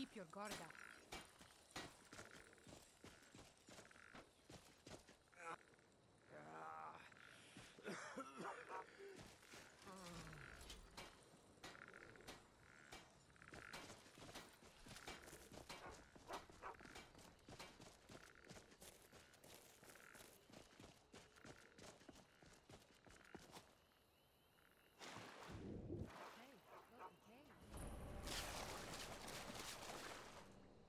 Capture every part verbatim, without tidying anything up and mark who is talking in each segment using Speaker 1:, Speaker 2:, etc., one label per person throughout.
Speaker 1: Keep your guard up. Hey, look, a cave.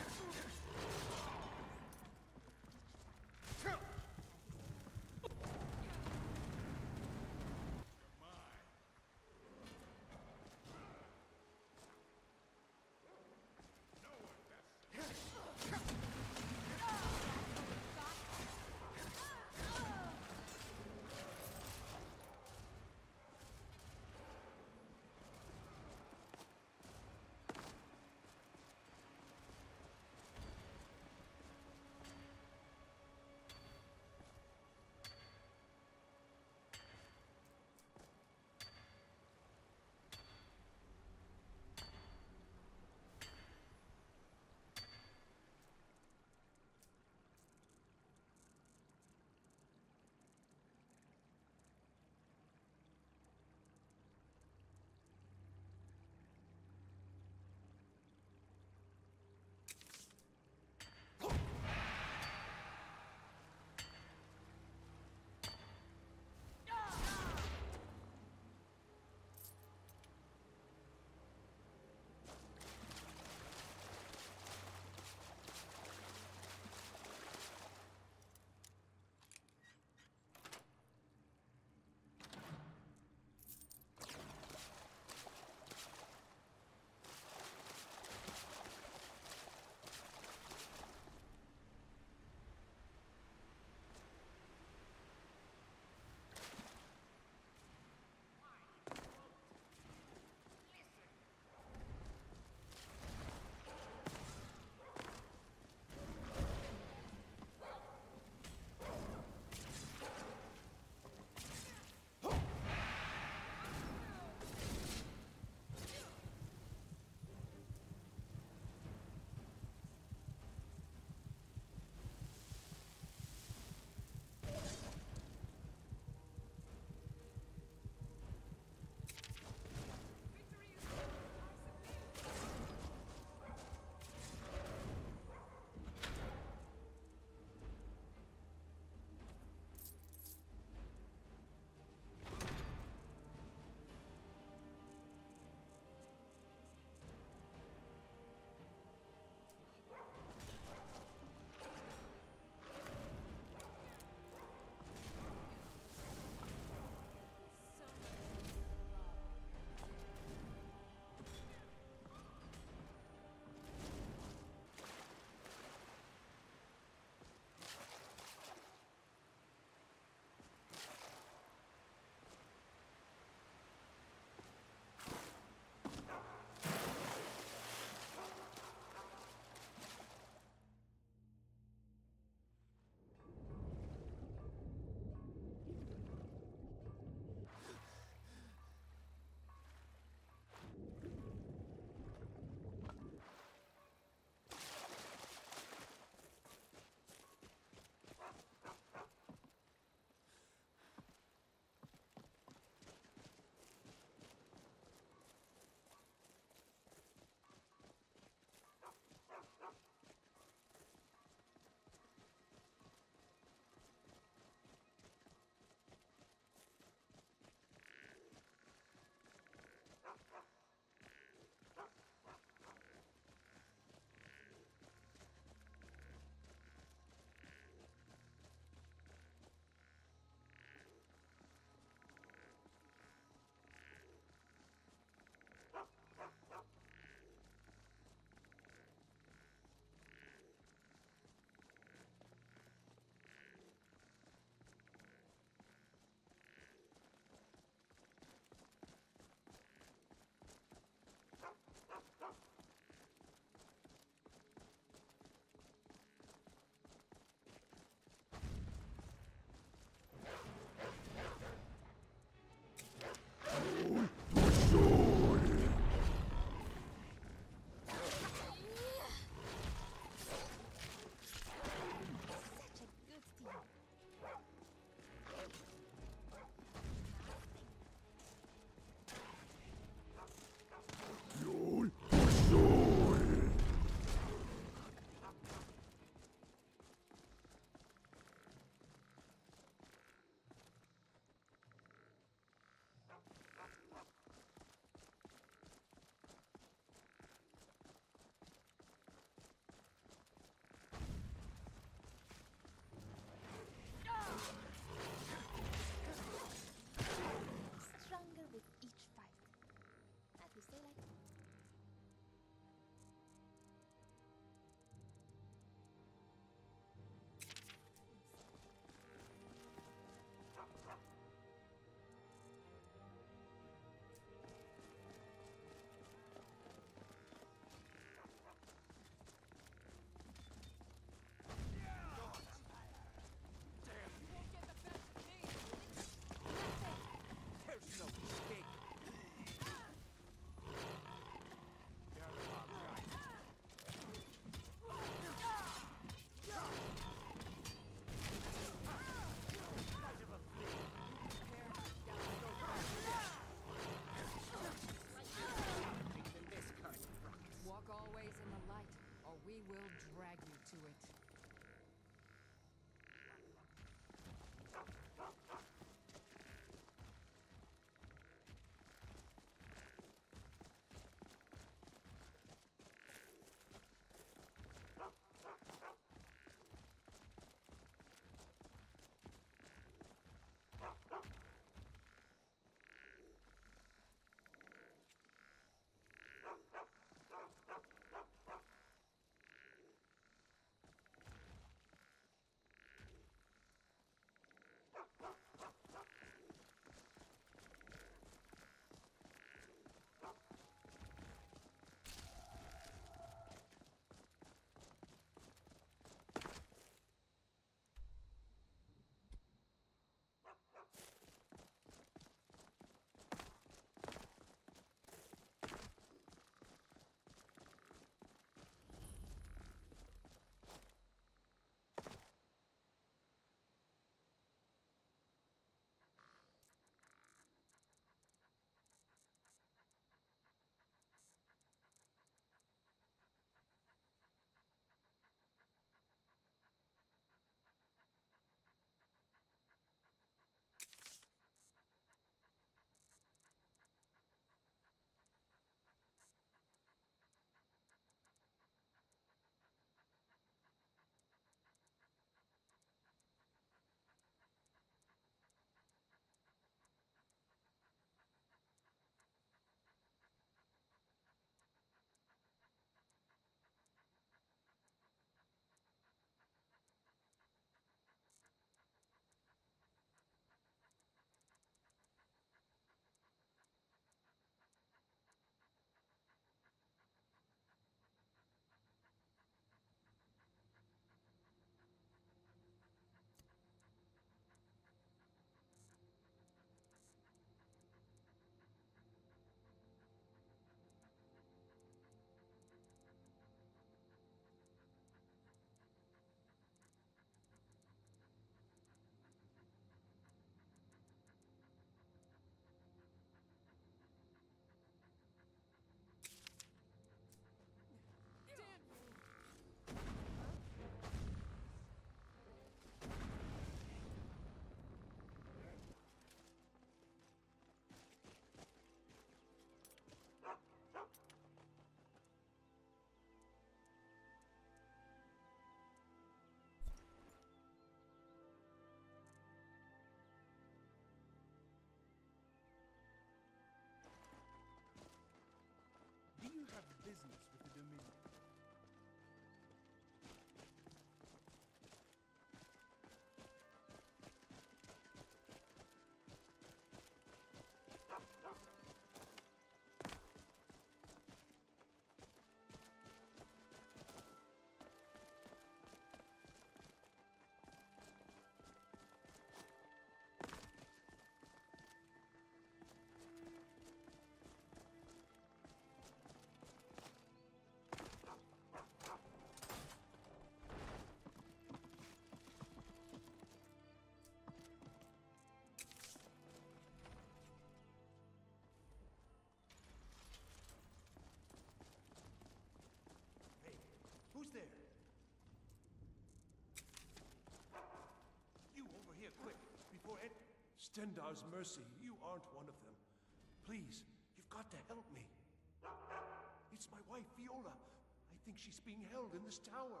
Speaker 1: Stendar's mercy, you aren't one of them. Please, you've got to help me. It's my wife, Fiola. I think she's being held in this tower.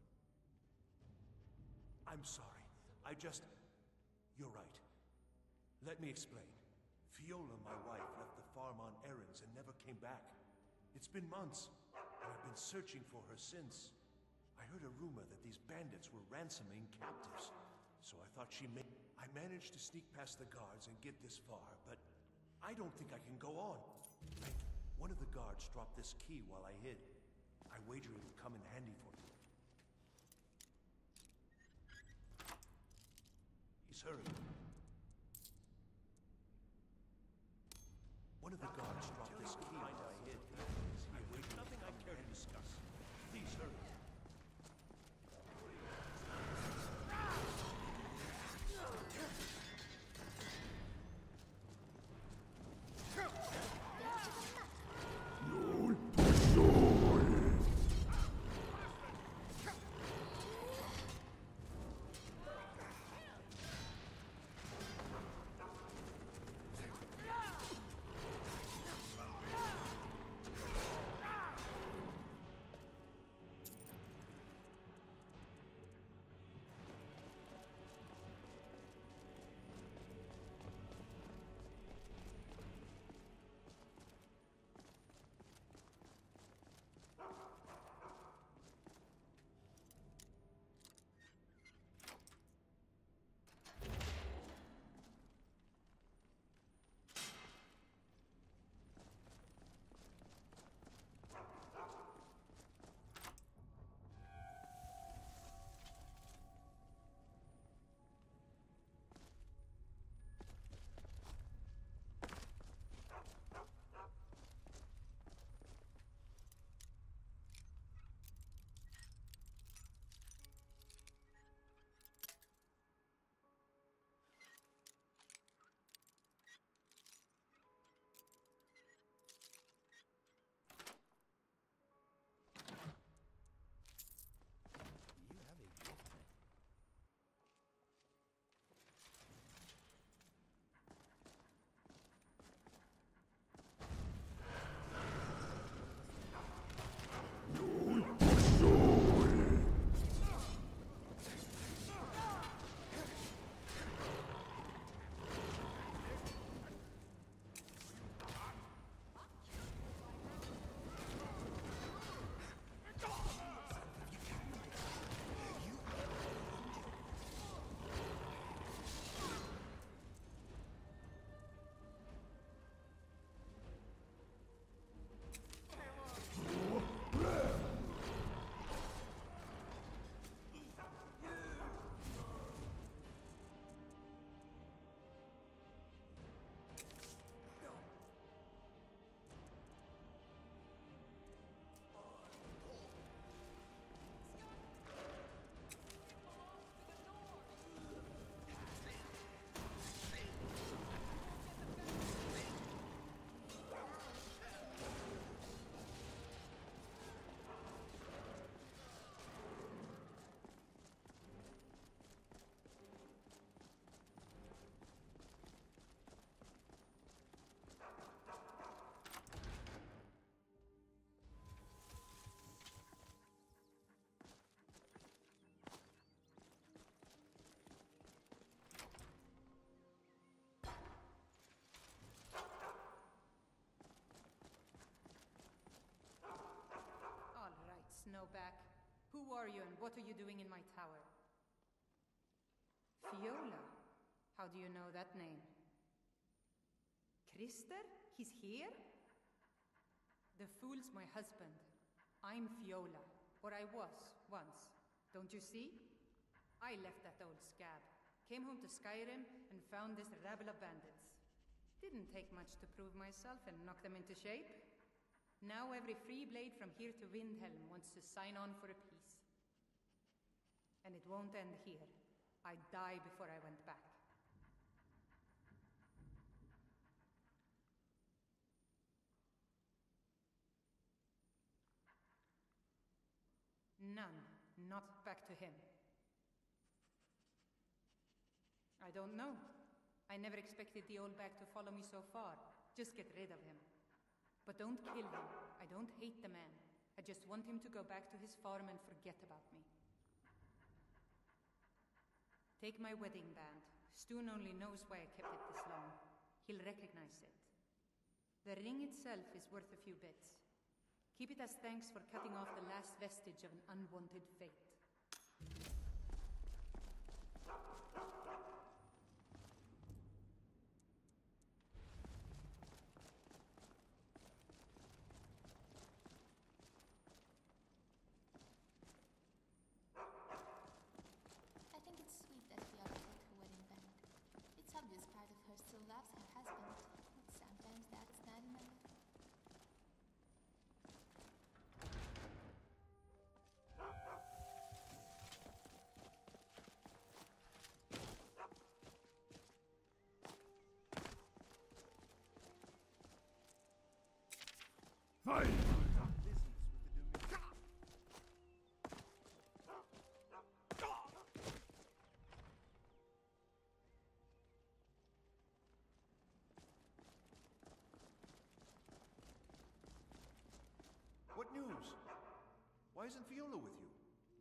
Speaker 1: I'm sorry. I just... You're right. Let me explain. Fiola, my wife, left the farm on errands and never came back. It's been months, and I've been searching for her since. I heard a rumor that these bandits were ransoming captives, so I thought she may... I managed to sneak past the guards and get this far, but I don't think I can go on. Like, one of the guards dropped this key while I hid. I wager it'll come in handy for me. He's hurrying. One of the guards dropped this key while I hid. I wager nothing I care to discuss. Please hurry.
Speaker 2: Snowback. Who are you and what are you doing in my tower? Fiola? How do you know that name? Krister? He's here? The fool's my husband. I'm Fiola. Or I was, once. Don't you see? I left that old scab. Came home to Skyrim and found this rabble of bandits. Didn't take much to prove myself and knock them into shape. Now every free blade from here to Windhelm wants to sign on for a peace. And it won't end here. I'd die before I went back. None. Not back to him. I don't know. I never expected the old bag to follow me so far. Just get rid of him. But don't kill him. I don't hate the man. I just want him to go back to his farm and forget about me. Take my wedding band. Stoon only knows why I kept it this long. He'll recognize it. The ring itself is worth a few bits. Keep it as thanks for cutting off the last vestige of an unwanted fate.
Speaker 3: I think it's sweet that Fiora took her wedding band. It's obvious part of her still loves her husband, but sometimes that's not enough.
Speaker 1: Fine! What news? Why isn't Fiola with you?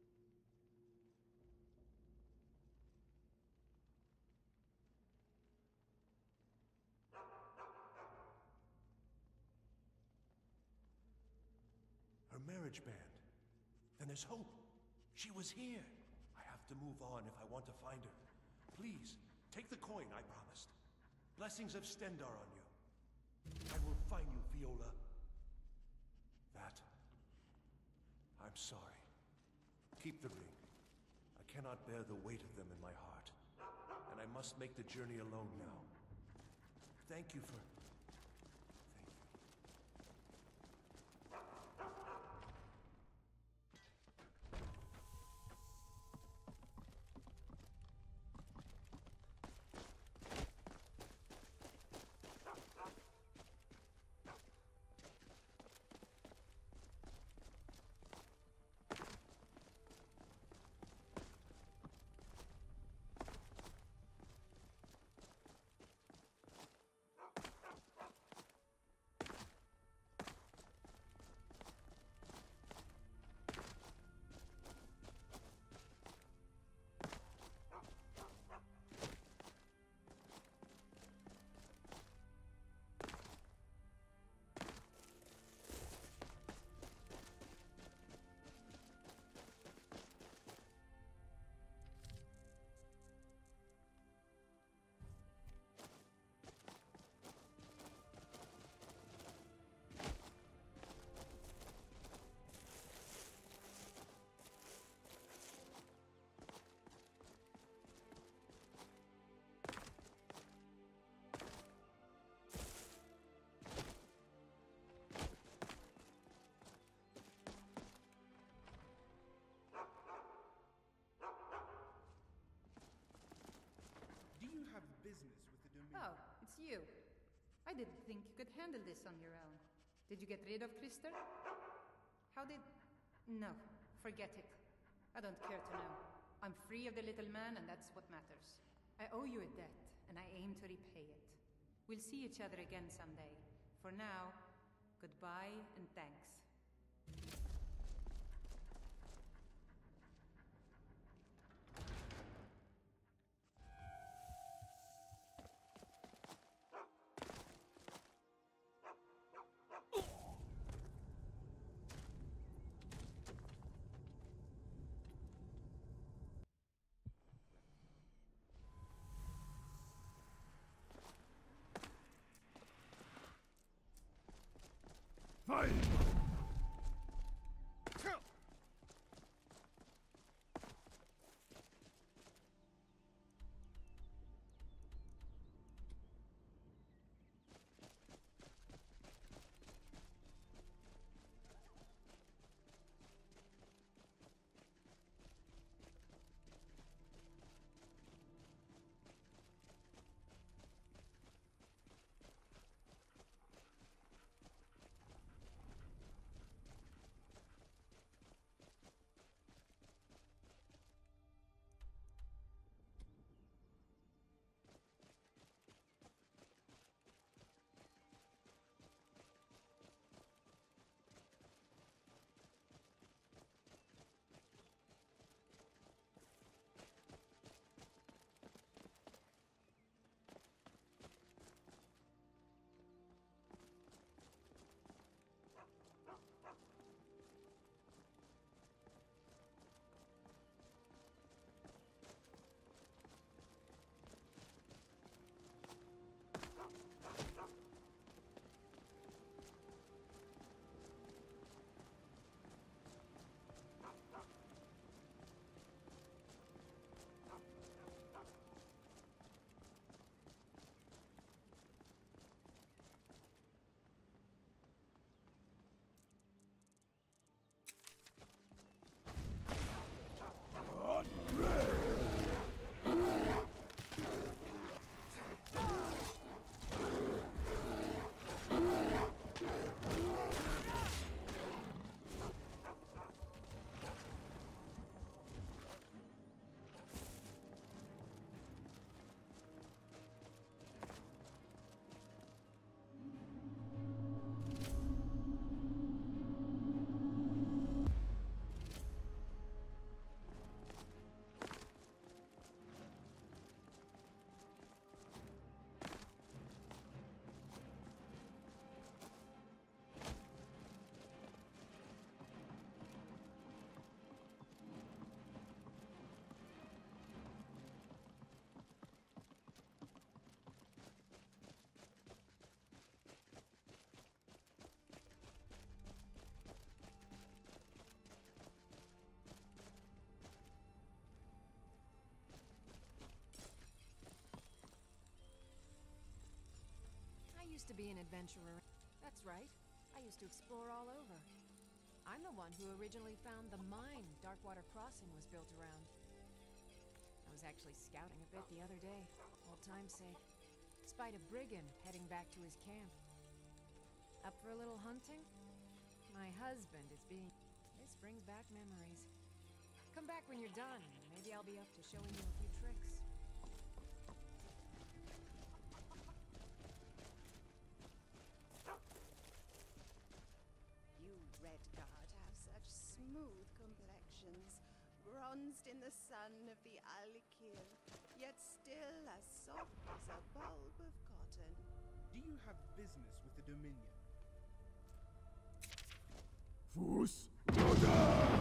Speaker 1: Her marriage band. Then there's hope. She was here. I have to move on if I want to find her. Please, take the coin I promised. Blessings of Stendarr on you. I will find you, Fiola. That... I'm sorry. Keep the ring. I cannot bear the weight of them in my heart. And I must make the journey alone now. Thank you for... Thank you.
Speaker 4: Business with the Domain.
Speaker 2: Oh, it's you. I didn't think you could handle this on your own. Did you get rid of Krister? How did... No, forget it. I don't care to know. I'm free of the little man, and that's what matters. I owe you a debt, and I aim to repay it. We'll see each other again someday. For now, goodbye and thanks.
Speaker 1: Fine!
Speaker 5: used to be an adventurer. That's right. I used to explore all over. I'm the one who originally found the mine Darkwater Crossing was built around. I was actually scouting a bit the other day, old time's sake. Spied a brigand heading back to his camp. Up for a little hunting? My husband is being... This brings back memories. Come back when you're done. Maybe I'll be up to showing you a few tricks.
Speaker 6: You Redguard have such smooth complexions, bronzed in the sun of the Alikir, yet still as soft as a bulb of cotton.
Speaker 4: Do you have business with the Dominion?
Speaker 7: Fus Roda!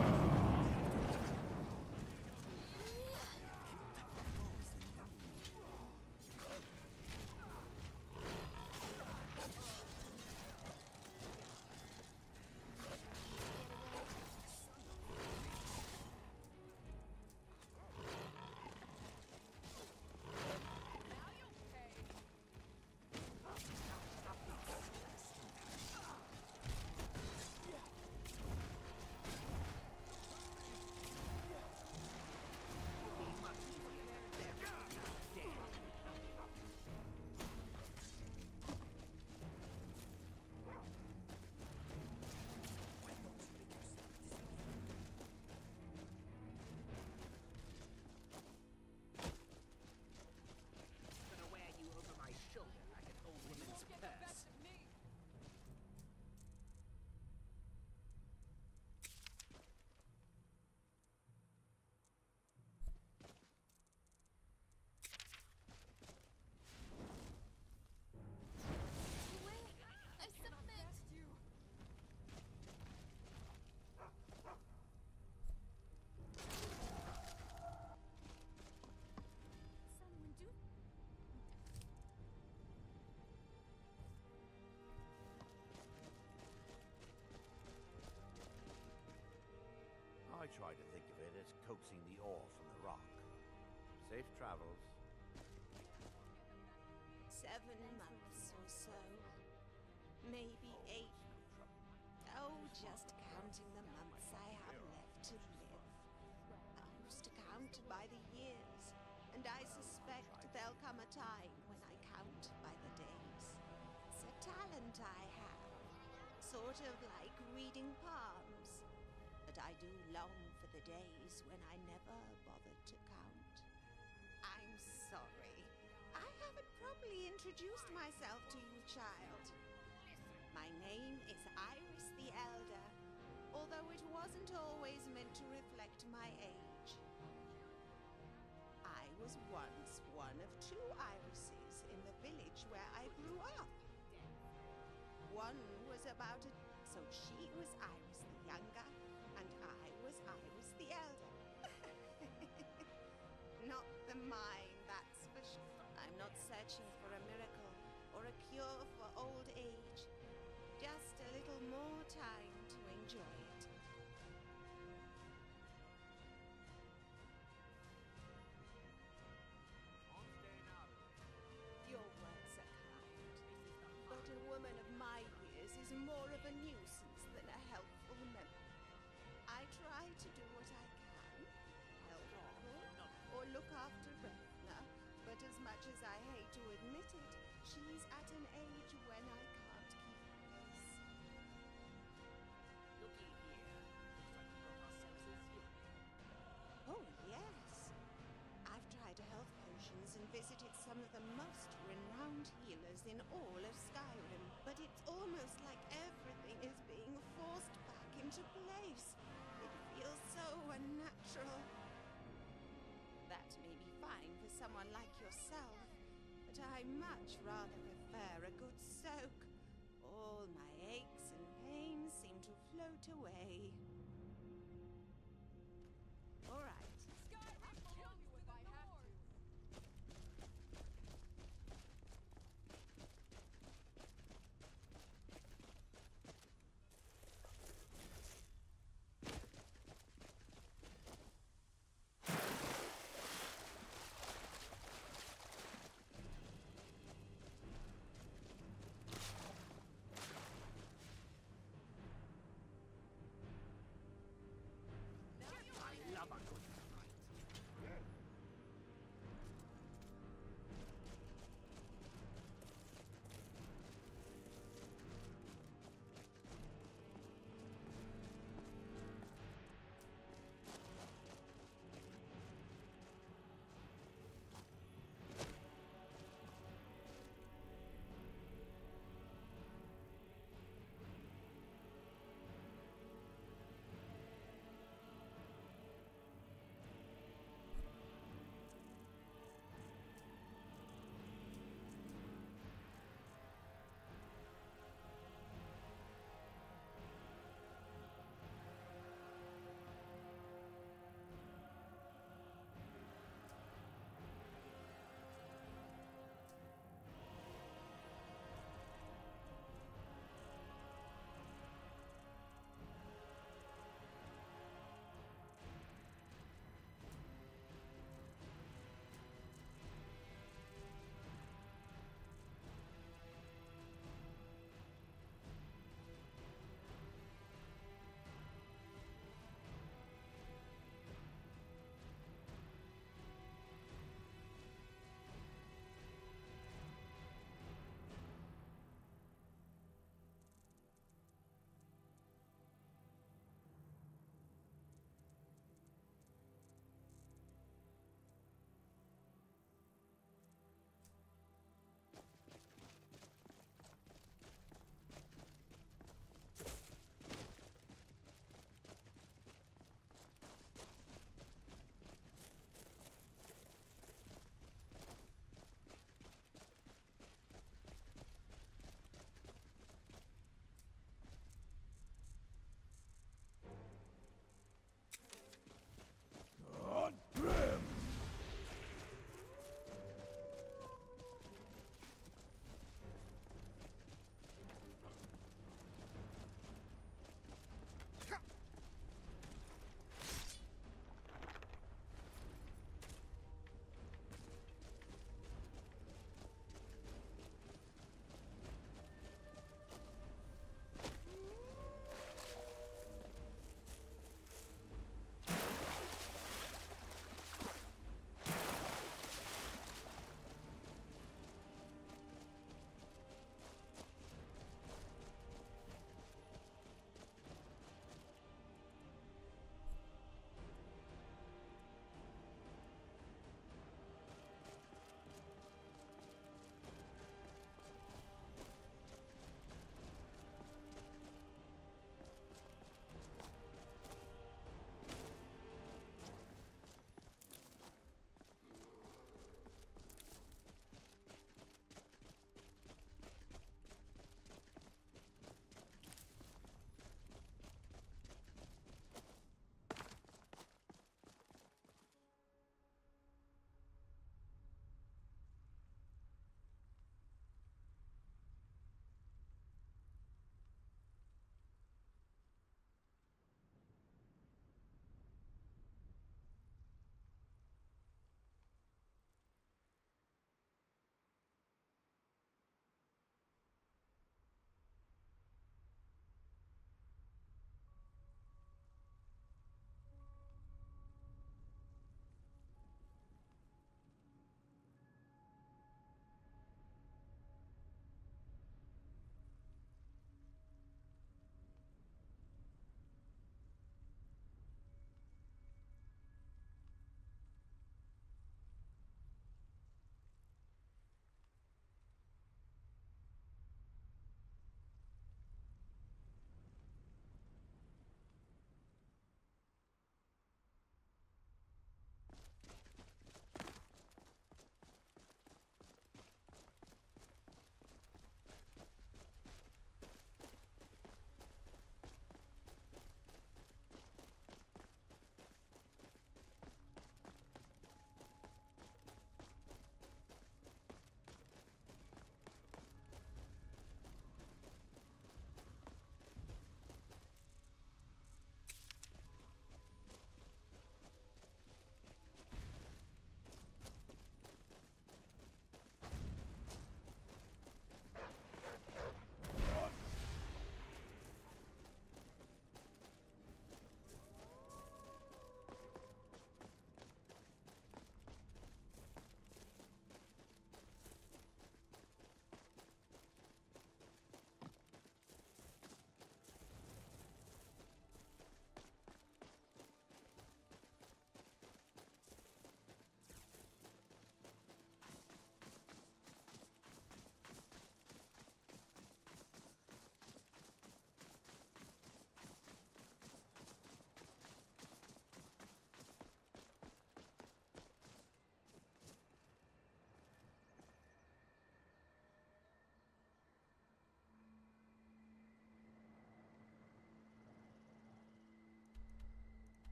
Speaker 8: I try to think of it as coaxing the ore from the rock. Safe travels.
Speaker 6: Seven months or so. Maybe eight. Oh, just counting the months I have left to live. I used to count by the years, and I suspect there'll come a time when I count by the days. It's a talent I have, sort of like reading palms. But I do long for the days when I never bothered to count. I'm sorry. I haven't properly introduced myself to you, child. My name is Iris the Elder, although it wasn't always meant to reflect my age. I was once one of two Irises in the village where I grew up. One was about a... so she was Iris the Younger, and I was Iris the Elder. Not the mine, that's for sure. I'm not searching for a miracle or a cure for old age. Just a little more time to enjoy it. Your words are kind, but a woman of my years is more of a nuisance than a helpful member. I try to do what I can, help people, or look after Rethna, but as much as I hate to admit it, she's at an age when I can't keep pace.
Speaker 9: Looky here. Looks like we got ourselves a zero.
Speaker 6: Oh, yes. I've tried health potions and visited some of the most renowned healers in all of Skyrim, but it's almost like everything is being forced back into place. It feels so unnatural. That may be fine for someone like yourself, but I much rather prefer a good soak. All my aches and pains seem to float away. All right.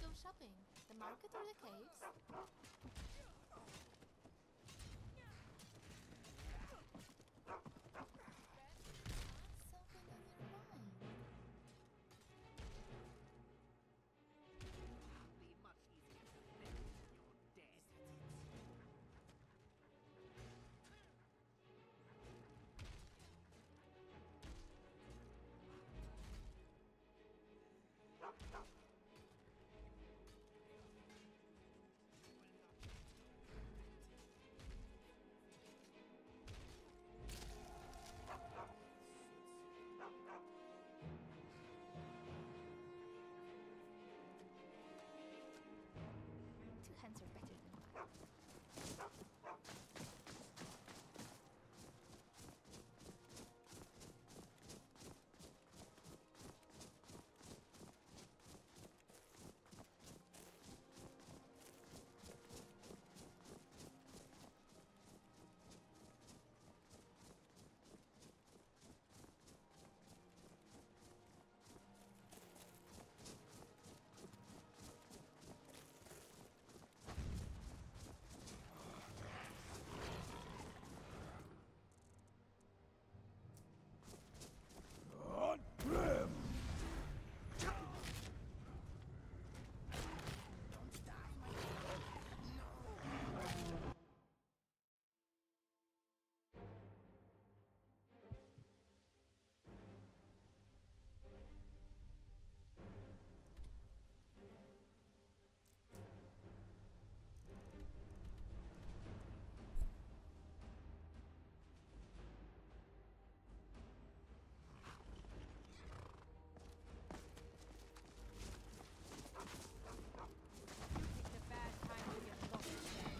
Speaker 3: go shopping? The market or the caves? Something on your mind.
Speaker 9: Be much easier to live when you're dead.
Speaker 3: Two hands are better than one.
Speaker 7: On Grim!
Speaker 5: Picked a bad time to get lost today.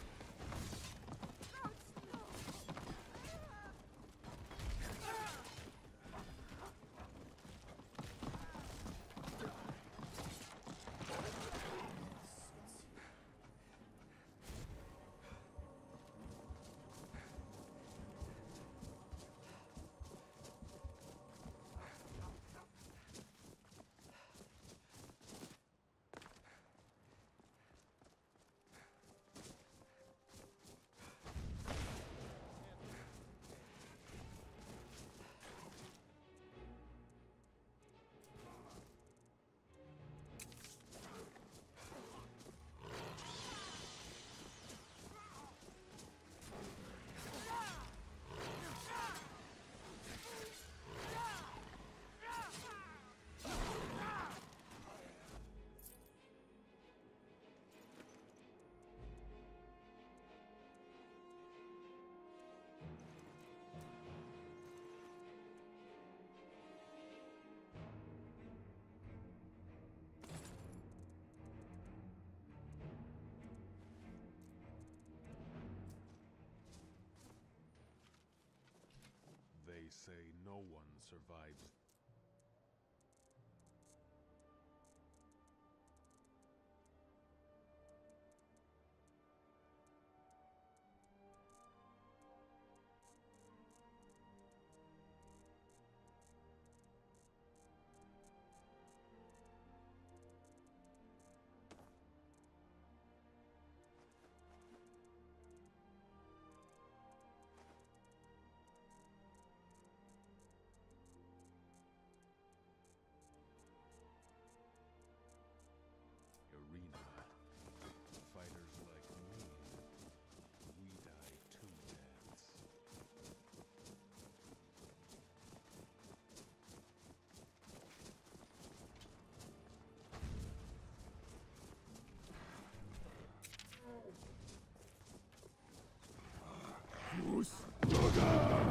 Speaker 10: They say no one survives. Arena. Fighters like me, we die two deaths.
Speaker 7: Fus Roda!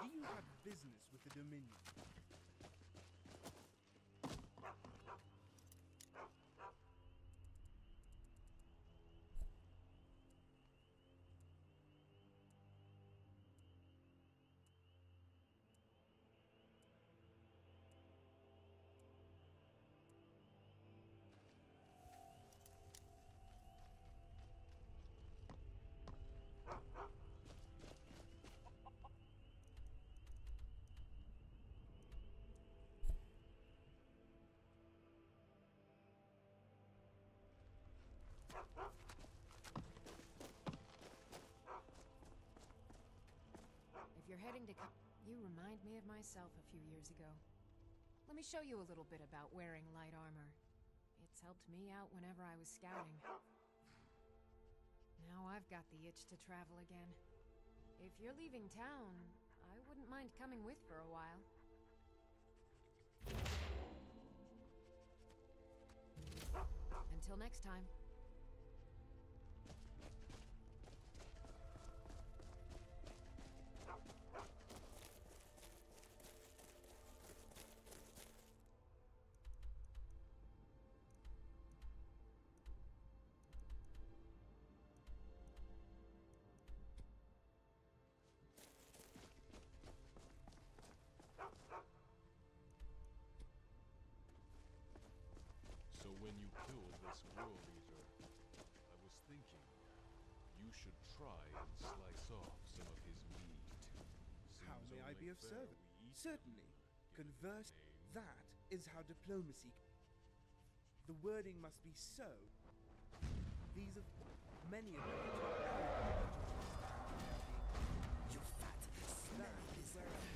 Speaker 4: Do you have business with the Dominion?
Speaker 5: If you're heading to co- You remind me of myself a few years ago. Let me show you a little bit about wearing light armor. It's helped me out whenever I was scouting. Now I've got the itch to travel again. If you're leaving town, I wouldn't mind coming with for a while. Until next time.
Speaker 10: So when you killed this World Eater, I was thinking you should try and slice off some of his meat.
Speaker 4: How
Speaker 10: Seems
Speaker 4: may I
Speaker 10: only
Speaker 4: be of
Speaker 10: fair
Speaker 4: service?
Speaker 10: we eat
Speaker 4: Certainly.
Speaker 10: him, get his
Speaker 4: Converse.
Speaker 10: name.
Speaker 4: That is how diplomacy. The wording must be so. These are many of them are too arrogant to understand.
Speaker 9: You fat, smelly
Speaker 4: That is where
Speaker 9: lizard.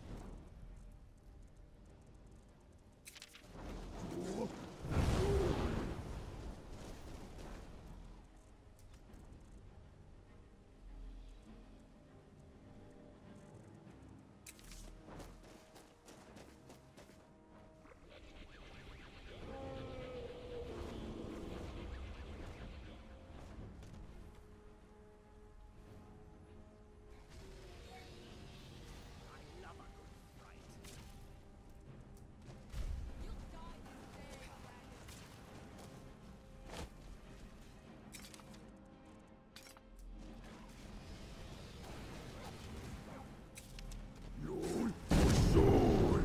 Speaker 9: I love a good fight.
Speaker 7: LOL soul.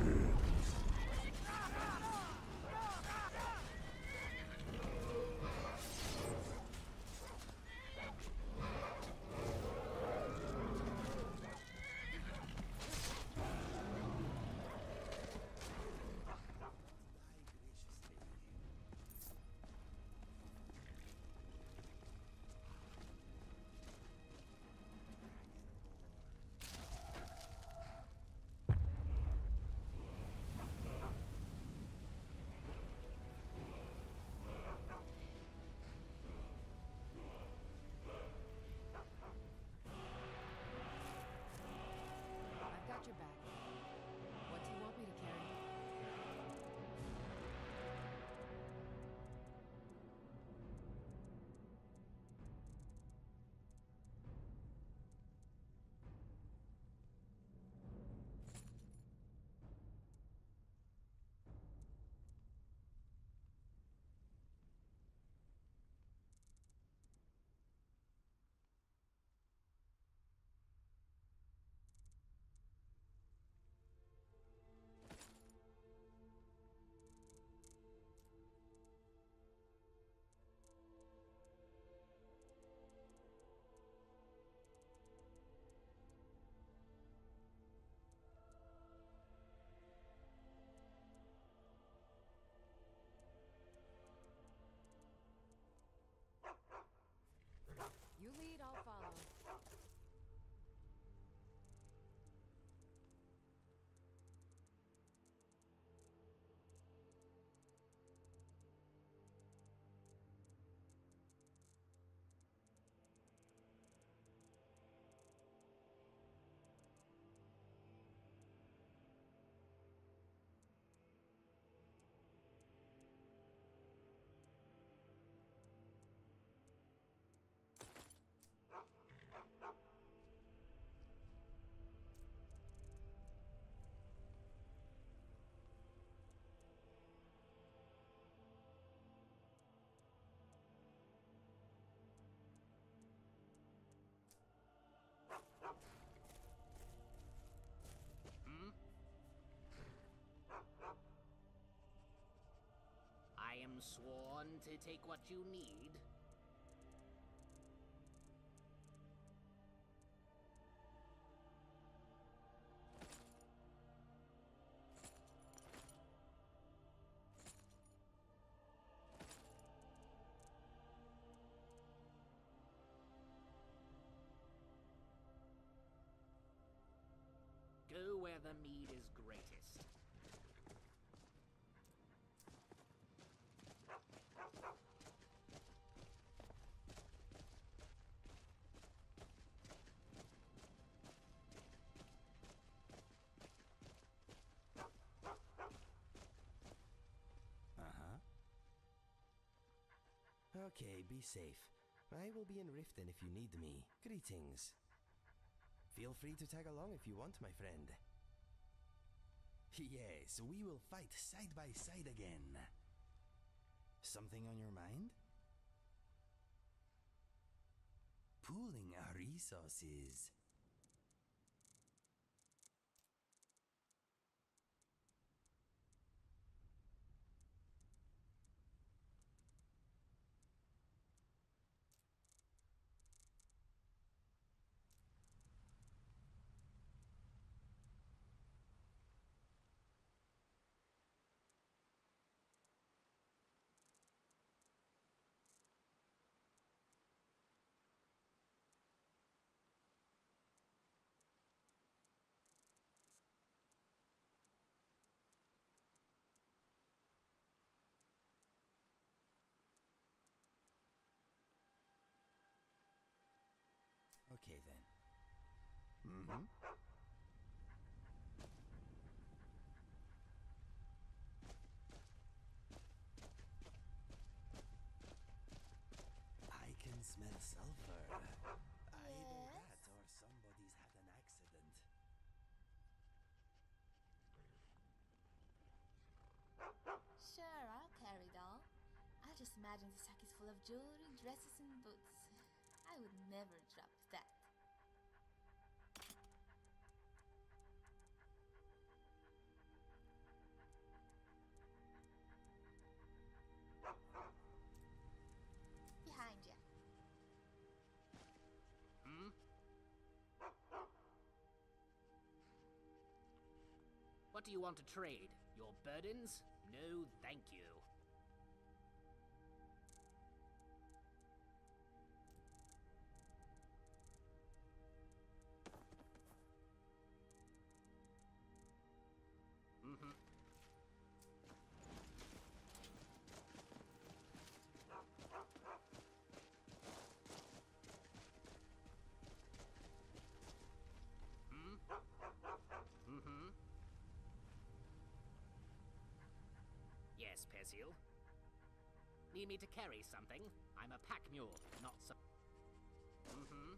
Speaker 5: I've got your back. What do you want me to carry? You lead, I'll follow.
Speaker 11: sworn to take what you need? Go where the mead is greatest.
Speaker 12: Uh-huh. Okay, be safe. I will be in Riften if you need me. Greetings. Feel free to tag along if you want, my friend. Yes, we will fight side by side again. Something on your mind? Pooling our resources. Okay then. Mm-hmm. I can smell sulfur. Either that or somebody's had an accident.
Speaker 3: Sure, I'll carry it all. I just imagine the sack is full of jewelry, dresses, and boots. I would never drop that. Behind you.
Speaker 11: Hmm? What do you want to trade? Your burdens? No, thank you. Mm-hmm. Hmm? Mm-hmm. Yes, Persil. Need me to carry something? I'm a pack mule, not so... Mm-hmm.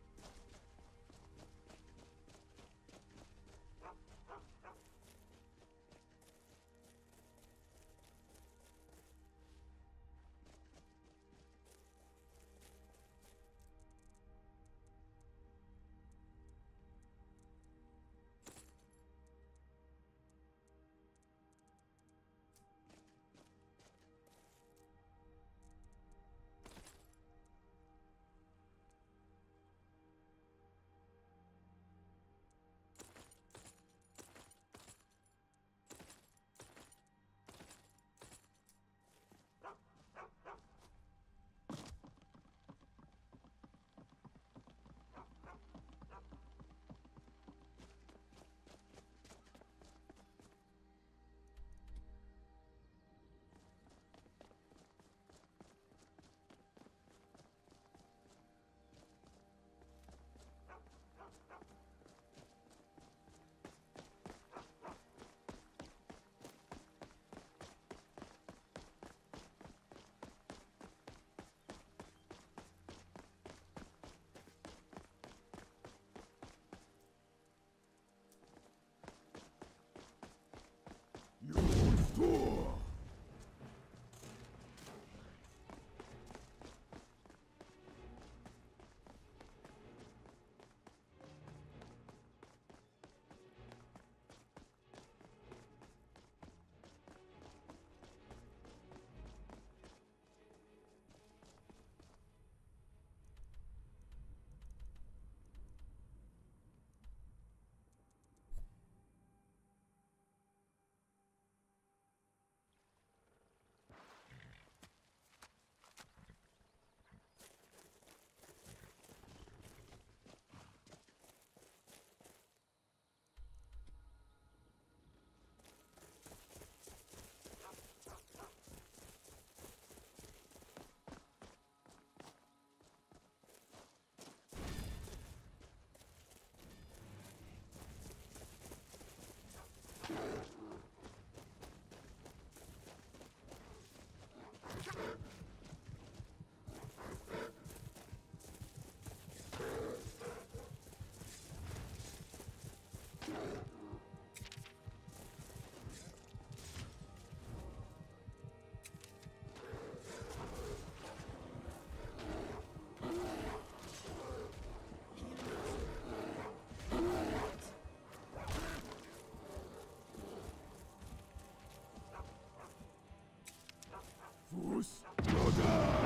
Speaker 7: Fus Roda!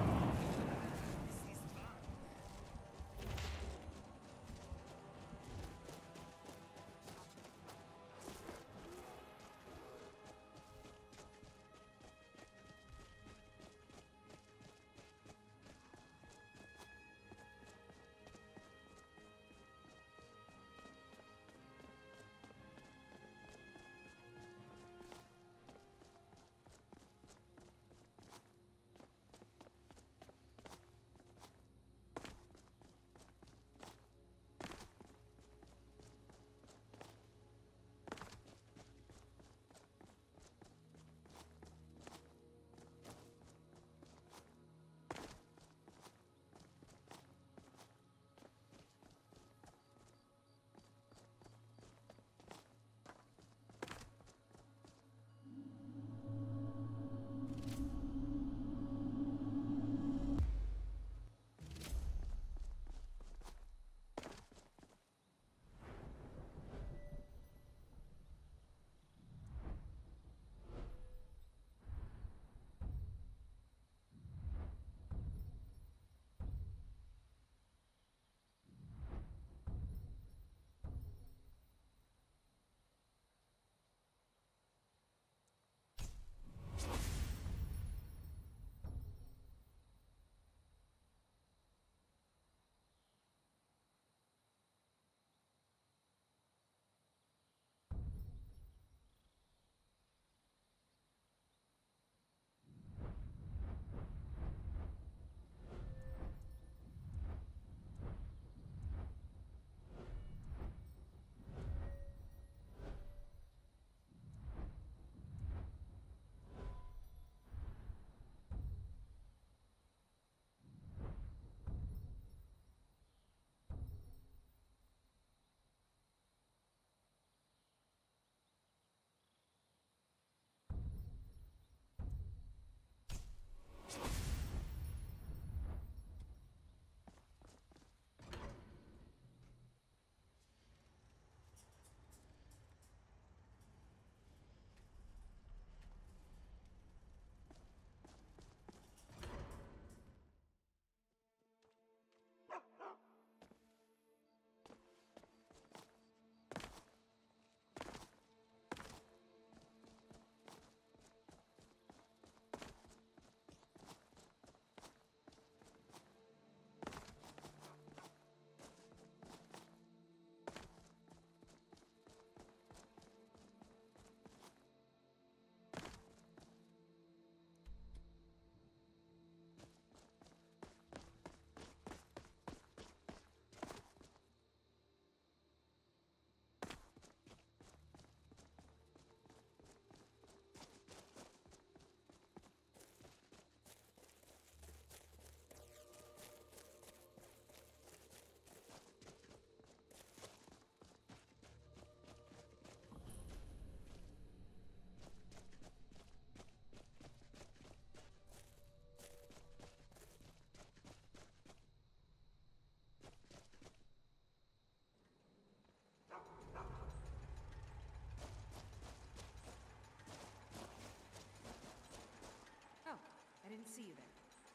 Speaker 5: I didn't see you there.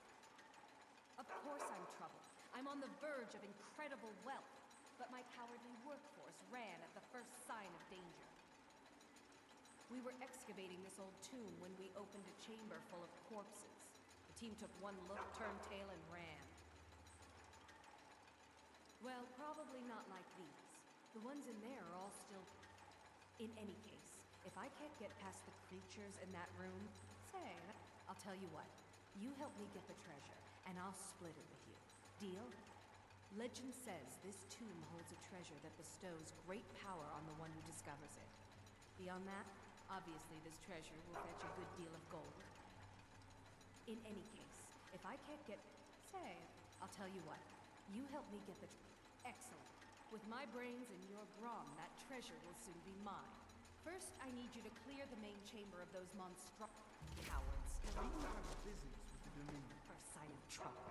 Speaker 5: Of course I'm troubled. I'm on the verge of incredible wealth, but my cowardly workforce ran at the first sign of danger. We were excavating this old tomb when we opened a chamber full of corpses. The team took one look, turned tail, and ran. Well, probably not like these. The ones in there are all still... In any case, if I can't get past the creatures in that room, say, I'll tell you what. You help me get the treasure, and I'll split it with you. Deal? Legend says this tomb holds a treasure that bestows great power on the one who discovers it. Beyond that, obviously this treasure will fetch a good deal of gold. In any case, if I can't get... Say, I'll tell you what. You help me get the... Excellent. With my brains and your brawn, that treasure will soon be mine. First, I need you to clear the main chamber of those monstro... cowards.
Speaker 4: Do you have business with the Dominion?
Speaker 5: For a sign of trouble.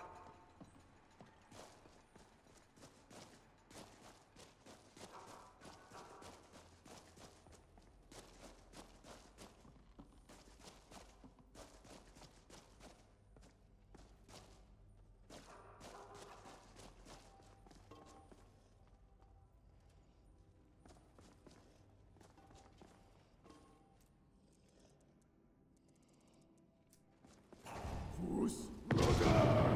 Speaker 7: Fus Roda!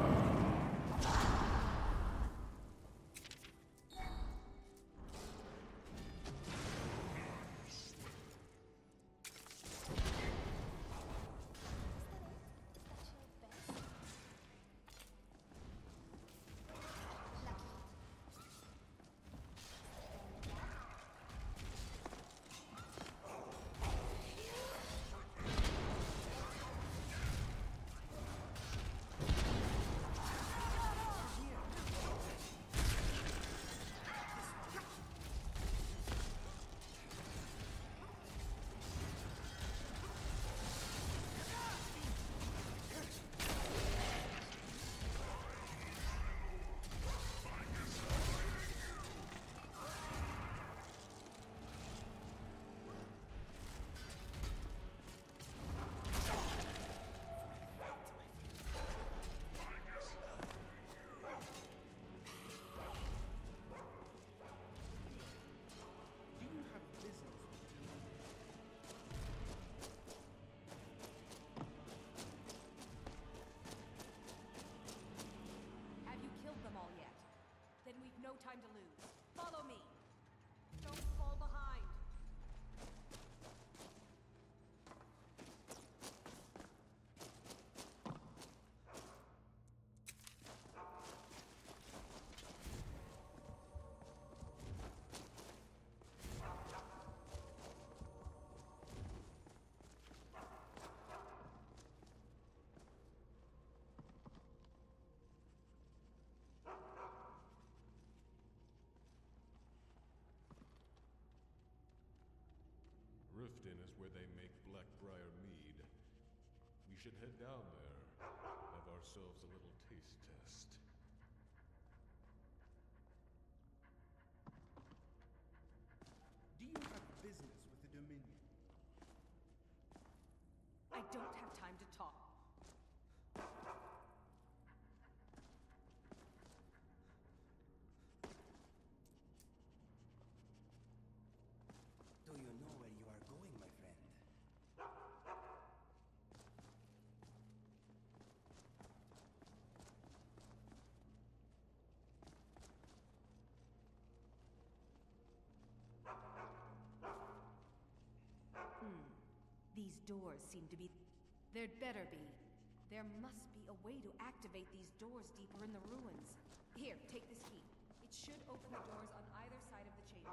Speaker 5: No time to lose. Follow me. Don't fall behind.
Speaker 10: Riften is where they make Blackbriar mead. We should head down there, have ourselves a little taste test.
Speaker 4: Do you have business with the Dominion?
Speaker 5: I don't have time to talk.
Speaker 12: Do you know where you are going, my friend?
Speaker 5: Hmm. These doors seem to be... There'd better be. There must be a way to activate these doors deeper in the ruins. Here, take this key. It should open the doors on either side of the chamber.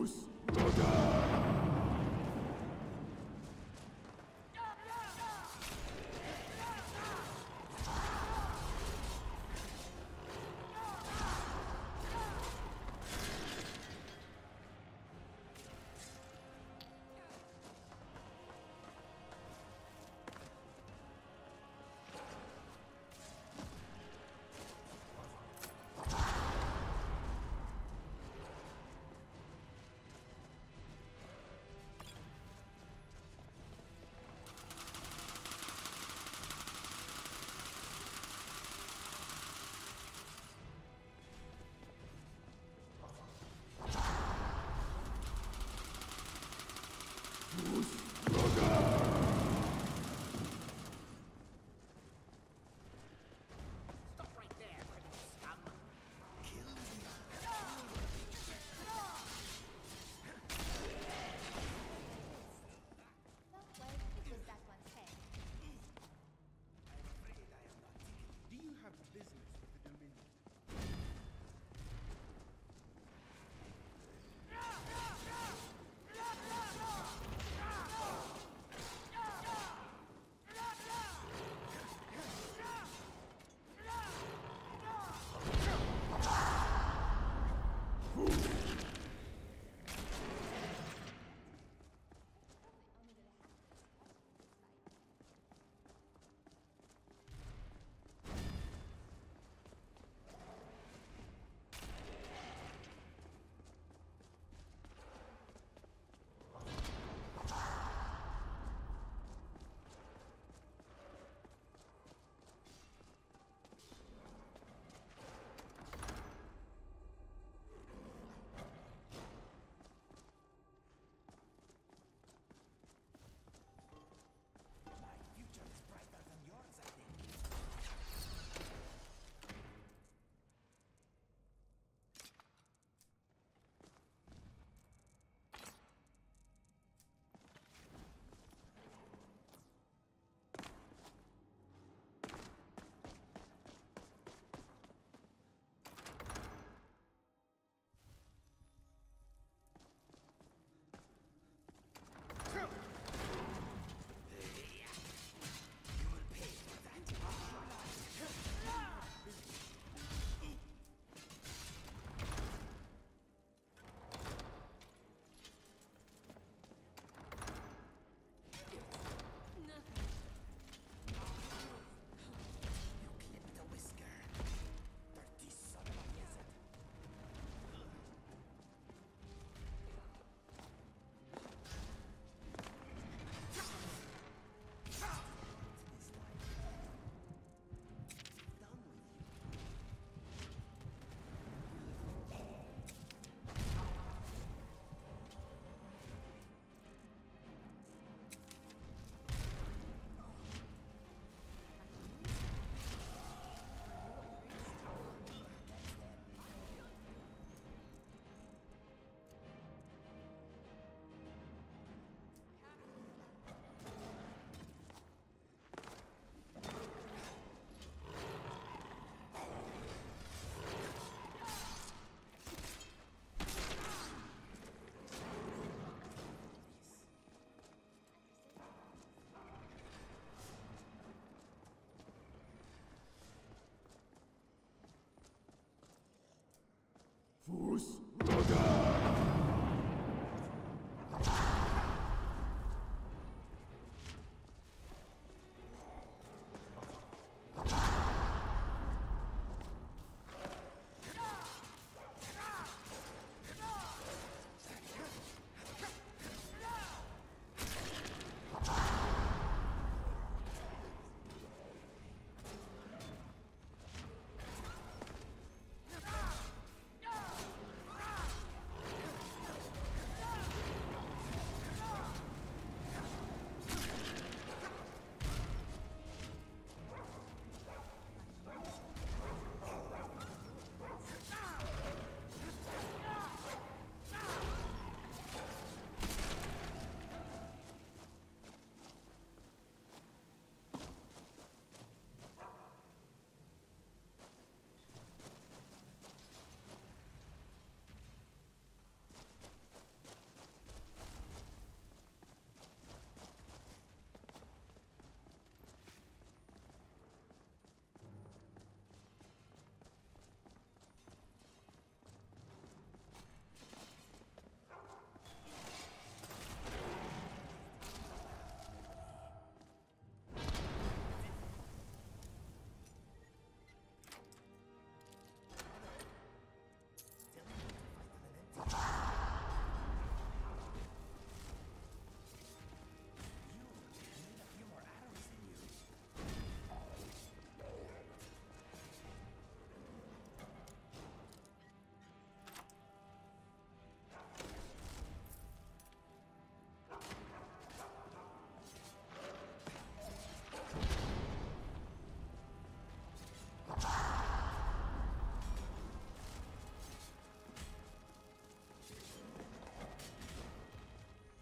Speaker 11: Stop right there, criminal scum.
Speaker 3: Not well, it was that one's head.
Speaker 4: Do you have business with the Dominion?
Speaker 7: Fus Roga!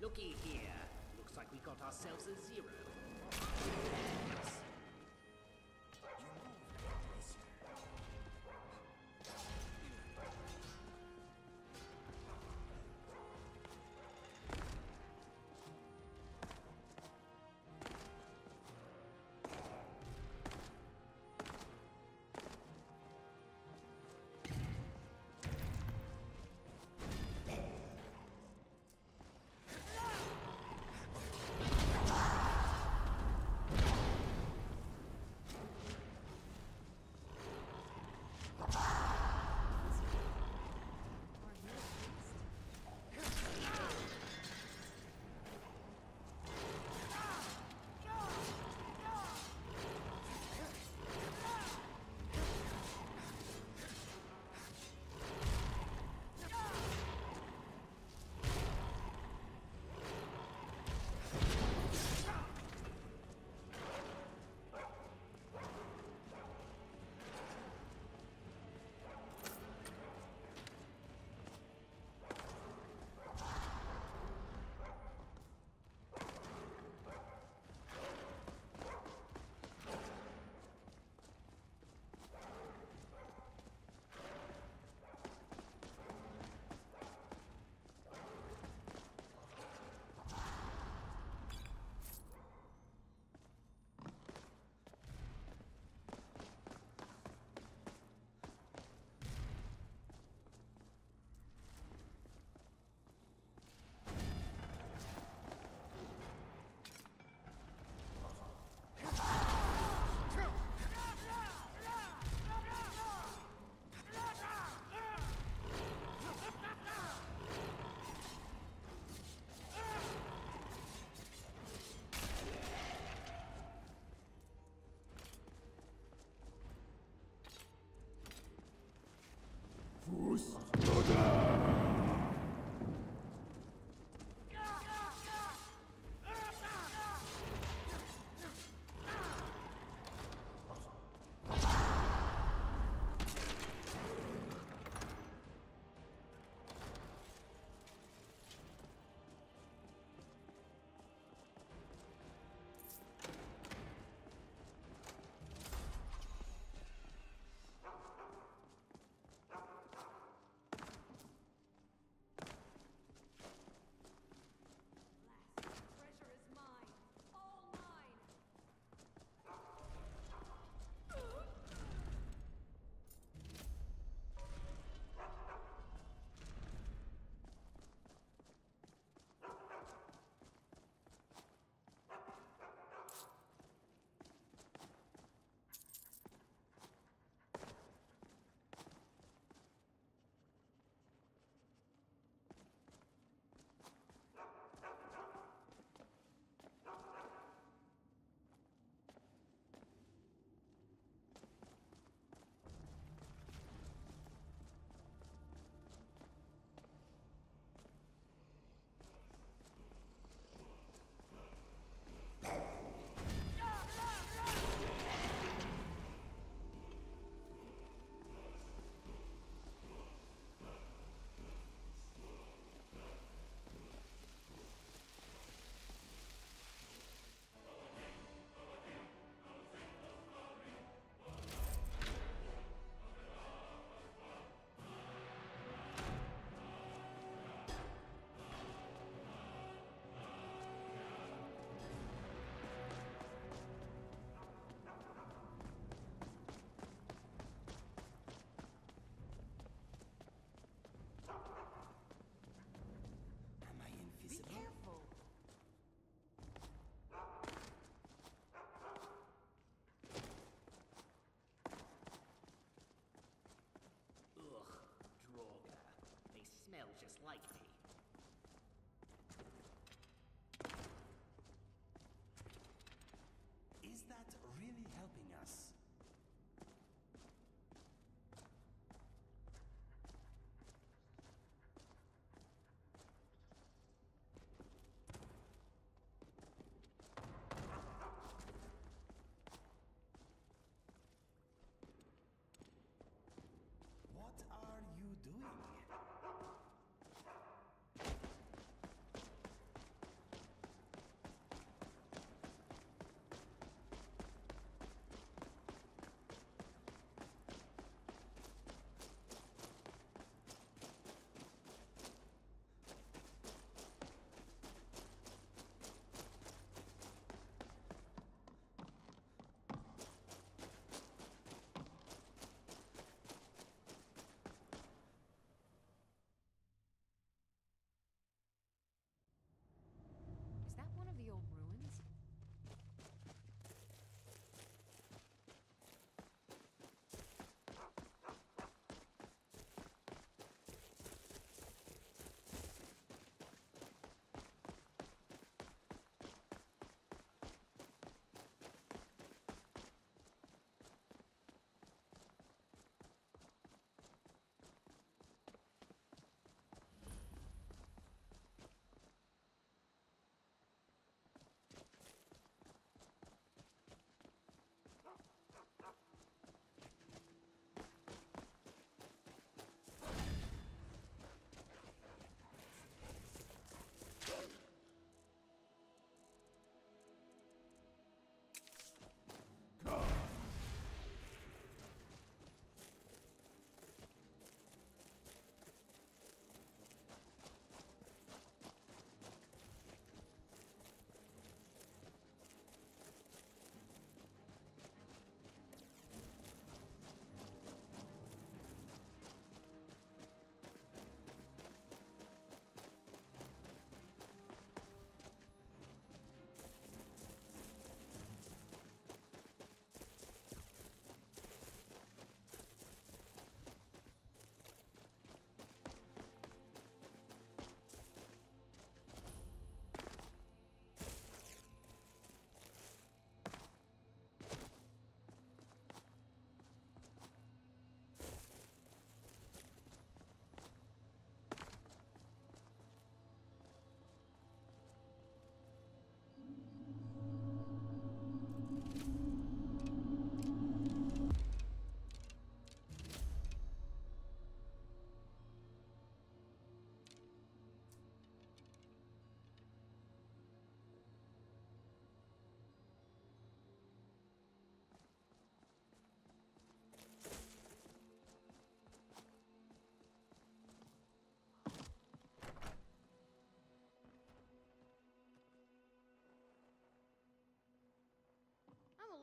Speaker 11: Looky here. Looks like we got ourselves a zero.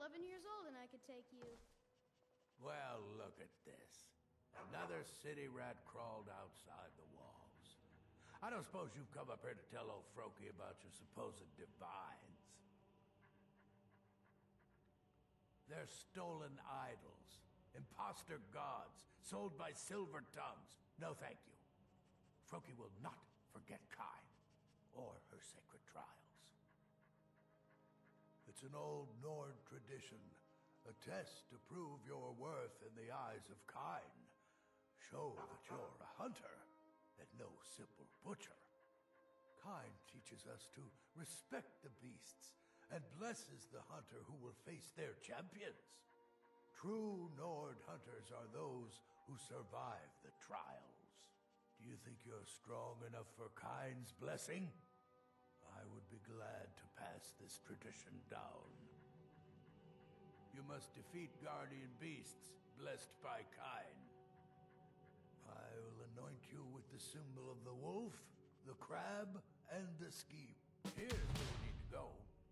Speaker 13: eleven years old and I could take you.
Speaker 14: Well, look at this. Another city rat crawled outside the walls. I don't suppose you've come up here to tell old Froki about your supposed divines. They're stolen idols, imposter gods, sold by silver tongues. No thank you. Froki will not forget Kain, or her sacred trials.
Speaker 15: It's an old Nord tradition, a test to prove your worth in the eyes of Kain. Show that you're a hunter, and no simple butcher. Kain teaches us to respect the beasts, and blesses the hunter who will face their champions. True Nord hunters are those who survive the trials. Do you think you're strong enough for Kain's blessing? I would be glad to pass this tradition down. You must defeat guardian beasts blessed by Kain. I will anoint you with the symbol of the wolf, the crab, and the scheme. Here's where you need to go.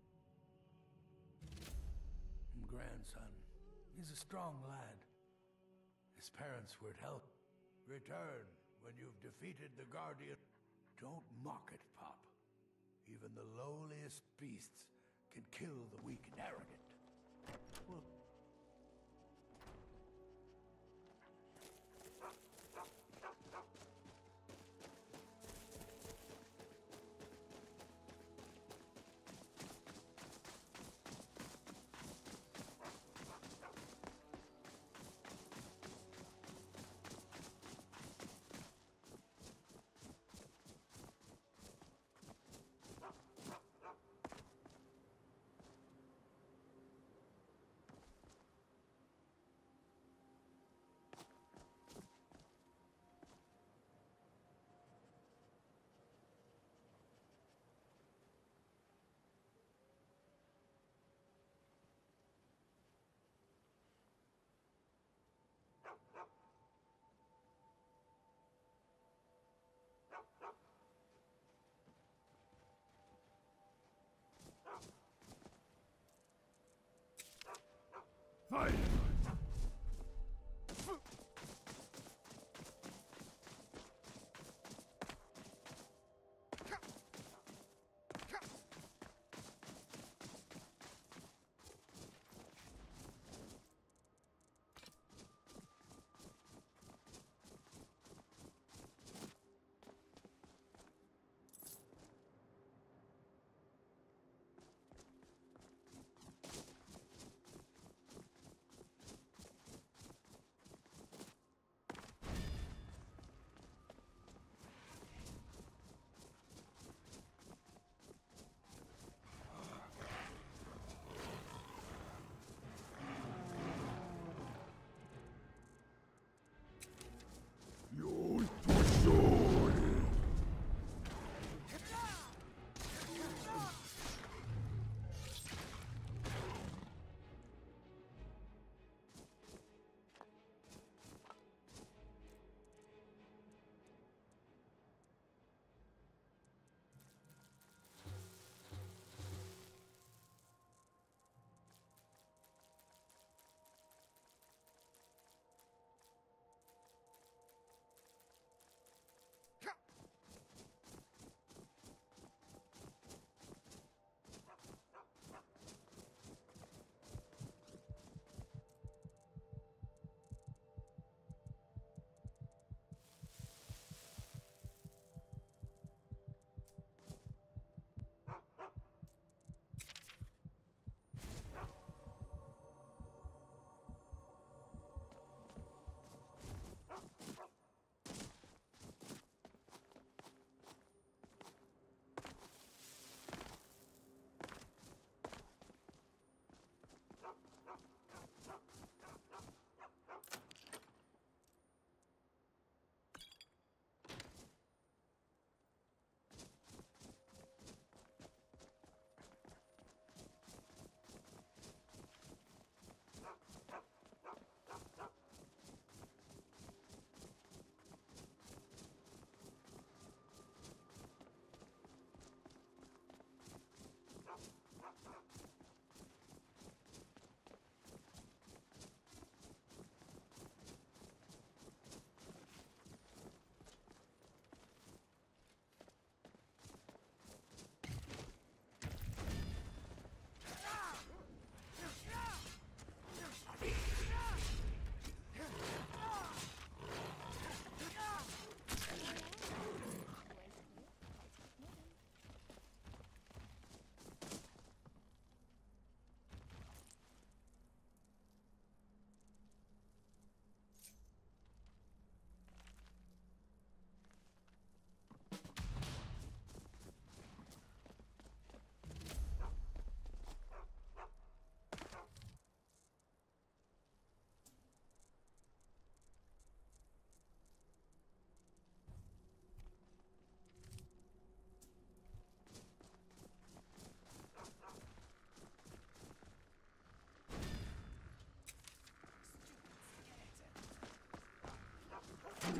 Speaker 15: Grandson, he's a strong lad. His parents were to help. Return when you've defeated the guardian. Don't mock it, Pop. Even the lowliest beasts can kill the weak and arrogant. Well,
Speaker 7: Fight!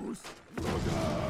Speaker 7: Fus Raga!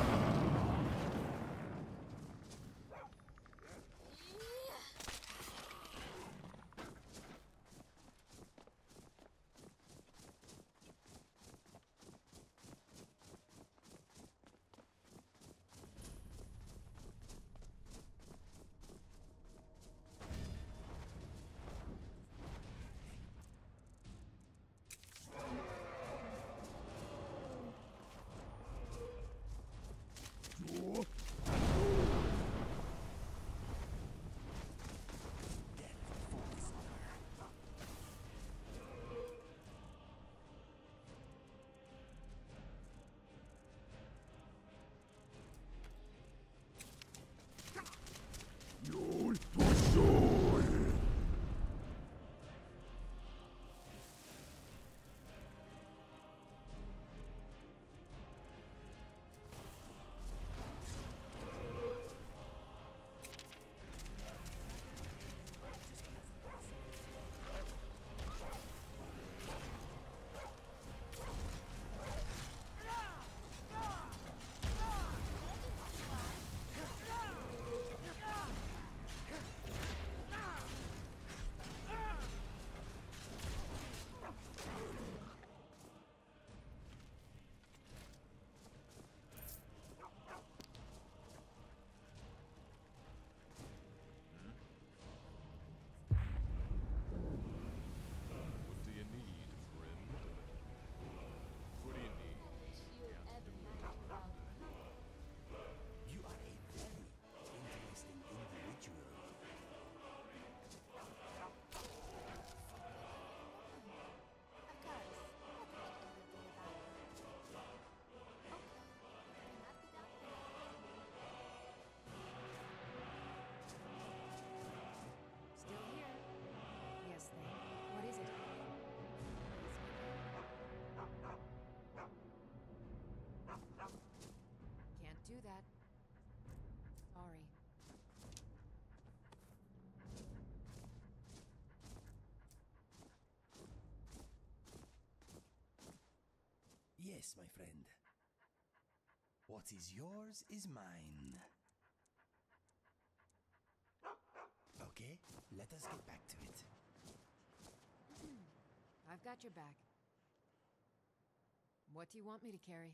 Speaker 5: Do that. Sorry.
Speaker 12: Yes, my friend. What is yours is mine. Okay, let us get back to it.
Speaker 5: I've got your back. What do you want me to carry?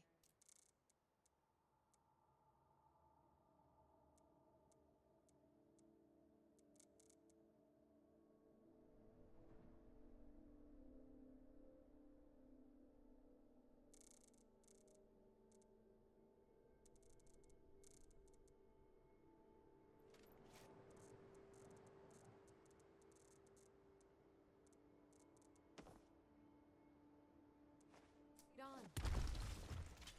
Speaker 5: On.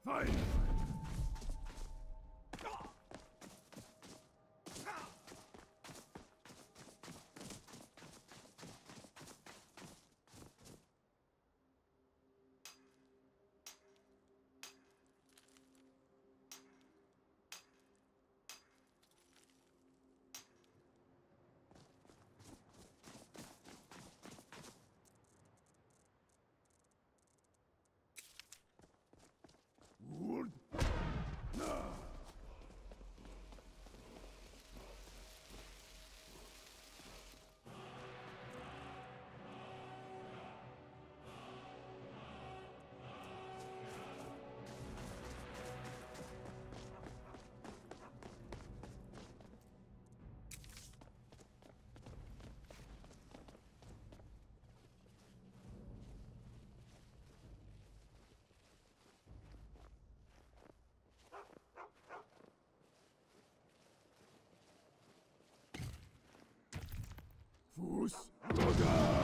Speaker 7: Fight! Fus Roda!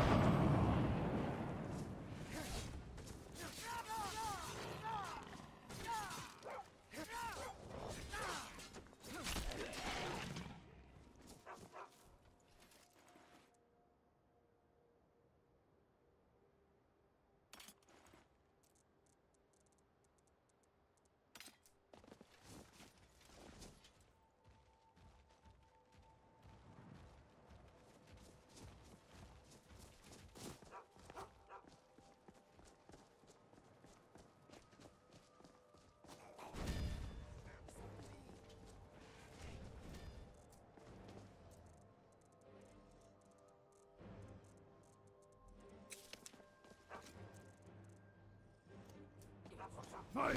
Speaker 7: Fight!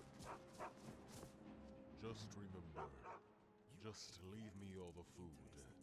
Speaker 10: Just remember, just leave me all the food.